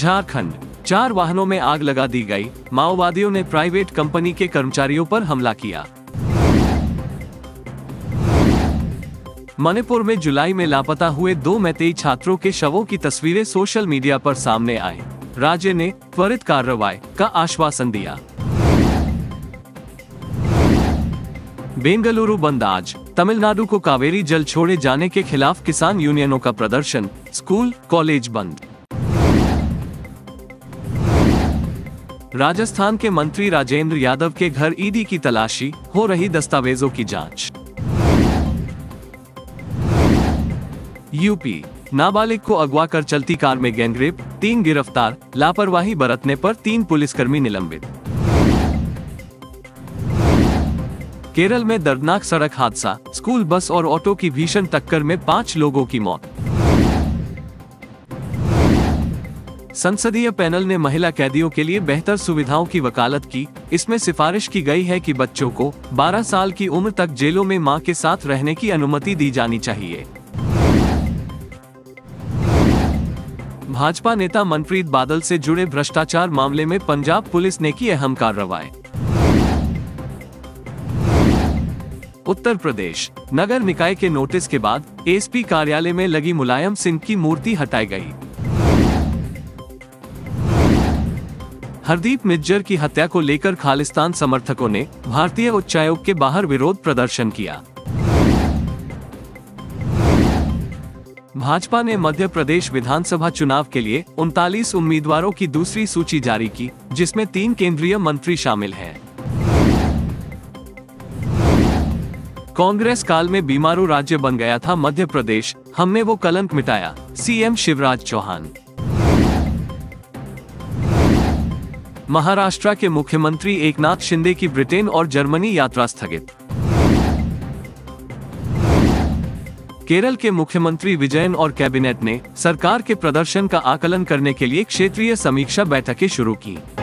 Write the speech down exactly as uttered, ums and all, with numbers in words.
झारखंड, चार वाहनों में आग लगा दी गई, माओवादियों ने प्राइवेट कंपनी के कर्मचारियों पर हमला किया। मणिपुर में जुलाई में लापता हुए दो मैतेई छात्रों के शवों की तस्वीरें सोशल मीडिया पर सामने आई। राज्य ने त्वरित कार्रवाई का आश्वासन दिया। बेंगलुरु बंद आज, तमिलनाडु को कावेरी जल छोड़े जाने के खिलाफ किसान यूनियनों का प्रदर्शन, स्कूल कॉलेज बंद। राजस्थान के मंत्री राजेंद्र यादव के घर ईडी की तलाशी, हो रही दस्तावेजों की जांच। यूपी, नाबालिग को अगवा कर चलती कार में गैंगरेप, तीन गिरफ्तार, लापरवाही बरतने पर तीन पुलिसकर्मी निलंबित। केरल में दर्दनाक सड़क हादसा, स्कूल बस और ऑटो की भीषण टक्कर में पांच लोगों की मौत। संसदीय पैनल ने महिला कैदियों के लिए बेहतर सुविधाओं की वकालत की। इसमें सिफारिश की गई है कि बच्चों को बारह साल की उम्र तक जेलों में मां के साथ रहने की अनुमति दी जानी चाहिए। भाजपा नेता मनप्रीत बादल से जुड़े भ्रष्टाचार मामले में पंजाब पुलिस ने की अहम कार्रवाई। उत्तर प्रदेश, नगर निकाय के नोटिस के बाद एसपी कार्यालय में लगी मुलायम सिंह की मूर्ति हटाई गई। हरदीप निज्जर की हत्या को लेकर खालिस्तान समर्थकों ने भारतीय उच्चायोग के बाहर विरोध प्रदर्शन किया। भाजपा ने मध्य प्रदेश विधानसभा चुनाव के लिए उनतालीस उम्मीदवारों की दूसरी सूची जारी की, जिसमें तीन केंद्रीय मंत्री शामिल हैं। कांग्रेस काल में बीमारू राज्य बन गया था मध्य प्रदेश, हमने वो कलंक मिटाया, सीएम शिवराज चौहान। महाराष्ट्र के मुख्यमंत्री एकनाथ शिंदे की ब्रिटेन और जर्मनी यात्रा स्थगित। केरल के मुख्यमंत्री विजयन और कैबिनेट ने सरकार के प्रदर्शन का आकलन करने के लिए क्षेत्रीय समीक्षा बैठकें शुरू की।